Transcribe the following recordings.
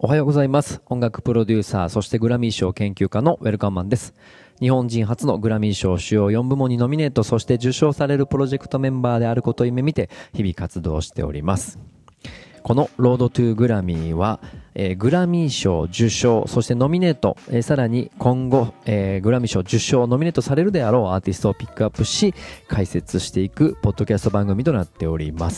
おはようございます。音楽プロデューサー、そしてグラミー賞研究家のウェルカンマンです。日本人初のグラミー賞主要4部門にノミネート、そして受賞されるプロジェクトメンバーであることを夢見て日々活動しております。このロードトゥーグラミーは、グラミー賞受賞、そしてノミネート、さらに今後、グラミー賞受賞、ノミネートされるであろうアーティストをピックアップし、解説していくポッドキャスト番組となっております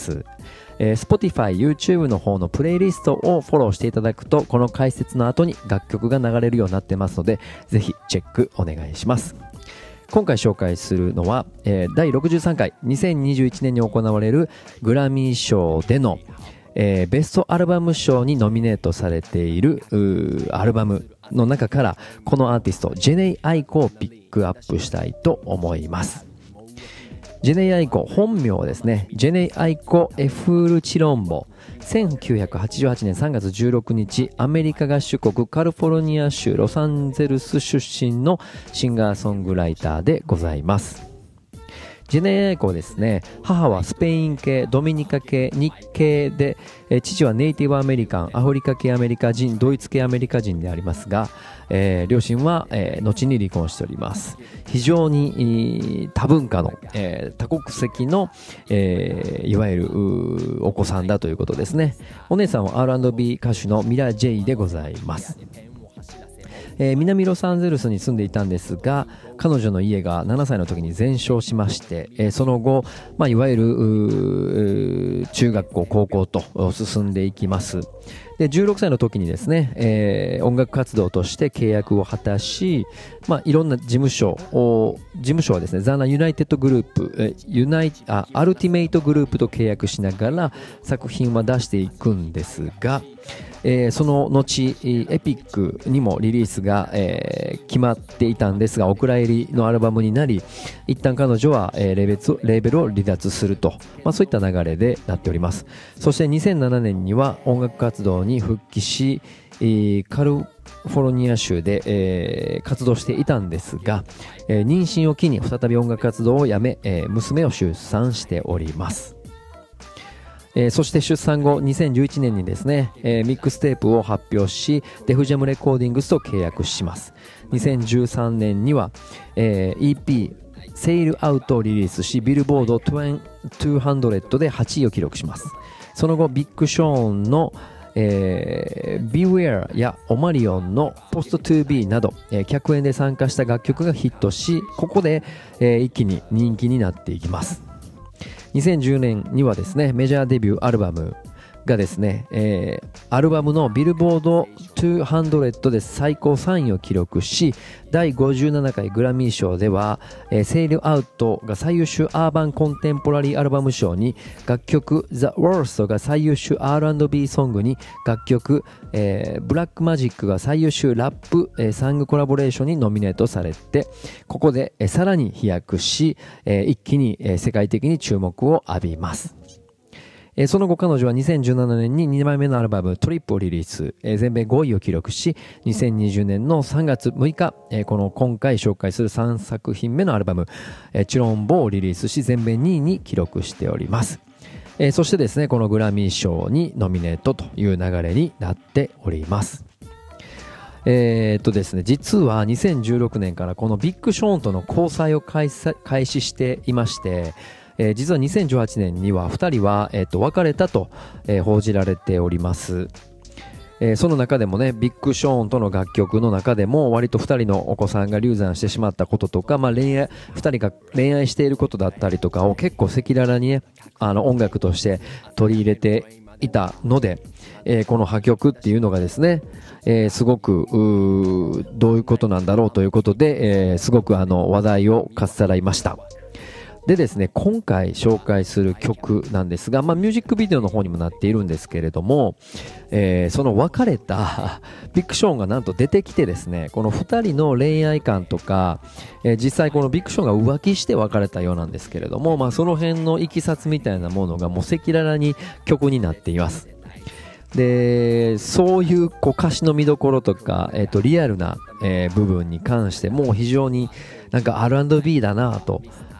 。Spotify、YouTube の方のプレイリストをフォローしていただくと、この解説の後に楽曲が流れるようになってますので、ぜひチェックお願いします。今回紹介するのは、第63回2021年に行われるグラミー賞でのベストアルバム賞にノミネートされているアルバムの中からこのアーティストジェネイ・アイコをピックアップしたいと思います。ジェネイ・アイコ、本名ですね。ジェネイ・アイコ・エフール・チロンボ。1988年3月16日、アメリカ合衆国カリフォルニア州ロサンゼルス出身のシンガーソングライターでございます。ジェネイ・アイコですね、母はスペイン系、ドミニカ系、日系で、父はネイティブアメリカン、アフリカ系アメリカ人、ドイツ系アメリカ人でありますが、両親は、後に離婚しております。非常に多文化の、多国籍の、いわゆるお子さんだということですね。お姉さんは R&B 歌手のミラ・ジェイでございます。南ロサンゼルスに住んでいたんですが、彼女の家が7歳の時に全焼しまして、その後、いわゆる中学校高校と進んでいきます。で16歳の時にですね、音楽活動として契約を果たし、いろんな事務所はですね、ザナユナイテッドグループ、アルティメイトグループと契約しながら作品は出していくんですが、その後エピックにもリリースが、決まっていたんですが、お蔵入りのアルバムになり、一旦彼女は、レーベルを離脱すると、そういった流れでなっております。そして2007年には音楽活動に復帰し、カリフォルニア州で、活動していたんですが、妊娠を機に再び音楽活動をやめ、娘を出産しております。そして出産後2011年にですね、ミックステープを発表し、デフジャムレコーディングスと契約します。2013年には、EP セイルアウトをリリースし、ビルボード200で8位を記録します。その後ビッグショーンのBeware やオマリオンの Post2B など、客演で参加した楽曲がヒットし、ここで、一気に人気になっていきます。2010年にはですね、メジャーデビューアルバムがですね、アルバムのビルボード200で最高3位を記録し、第57回グラミー賞では、セイルアウトが最優秀アーバンコンテンポラリーアルバム賞に、楽曲 The Worst が最優秀 R&B ソングに、楽曲、ブラックマジックが最優秀ラップ、サングコラボレーションにノミネートされて、ここで、さらに飛躍し、一気に、世界的に注目を浴びます。その後彼女は2017年に2枚目のアルバムトリップをリリース、全米5位を記録し、2020年の3月6日、この今回紹介する3作品目のアルバム、チロンボをリリースし、全米2位に記録しております。そしてですね、このグラミー賞にノミネートという流れになっております。ですね、実は2016年からこのビッグショーンとの交際を開始していまして、実は2018年には2人は、別れたと、報じられております。その中でもね、ビッグショーンとの楽曲の中でも割と2人のお子さんが流産してしまったこととか、2人が恋愛していることだったりとかを結構赤裸々にね、音楽として取り入れていたので、この破局っていうのがですね、すごくどういうことなんだろうということで、すごく話題をかっさらいました。でですね、今回紹介する曲なんですが、ミュージックビデオの方にもなっているんですけれども、その別れたビッグショーンがなんと出てきてですね、この2人の恋愛観とか、実際このビッグショーンが浮気して別れたようなんですけれども、その辺のいきさつみたいなものがもう赤裸々に曲になっています。で、そういう歌詞の見どころとか、リアルな、部分に関しても非常になんか R&B だなと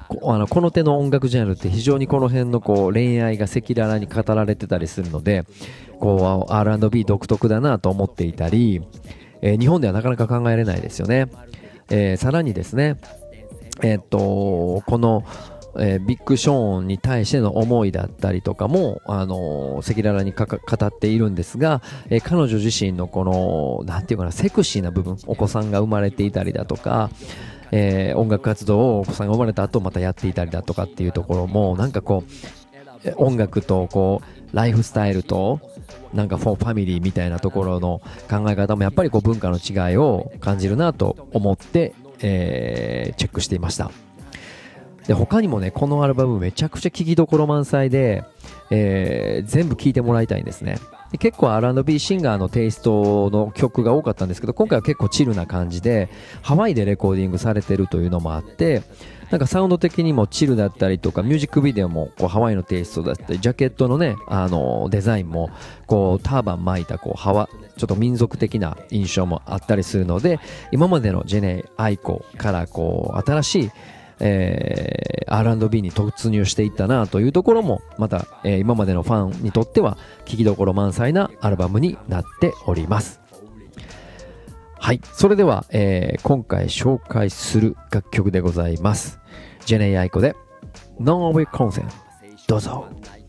この手の音楽ジャンルって非常にこの辺の恋愛が赤裸々に語られてたりするので、R&B 独特だなと思っていたり、日本ではなかなか考えれないですよね。さらにですね、この、ビッグショーンに対しての思いだったりとかも、赤裸々に語っているんですが、彼女自身のなんていうかな、セクシーな部分、お子さんが生まれていたりだとか、音楽活動をお子さんが生まれた後またやっていたりだとかっていうところも、なんか音楽とライフスタイルと、なんかファミリーみたいなところの考え方もやっぱり文化の違いを感じるなと思って、チェックしていました。で、他にもね、このアルバムめちゃくちゃ聴きどころ満載で、全部聴いてもらいたいんですね。で、結構 R&B シンガーのテイストの曲が多かったんですけど、今回は結構チルな感じで、ハワイでレコーディングされてるというのもあって、なんかサウンド的にもチルだったりとか、ミュージックビデオもハワイのテイストだったり、ジャケットのね、デザインもターバン巻いたちょっと民族的な印象もあったりするので、今までのジェネ・アイコから新しいR&B に突入していったなというところもまた、今までのファンにとっては聴きどころ満載なアルバムになっております。はい、それでは、今回紹介する楽曲でございます。ジェネ・アイコで No Way Consent、どうぞ。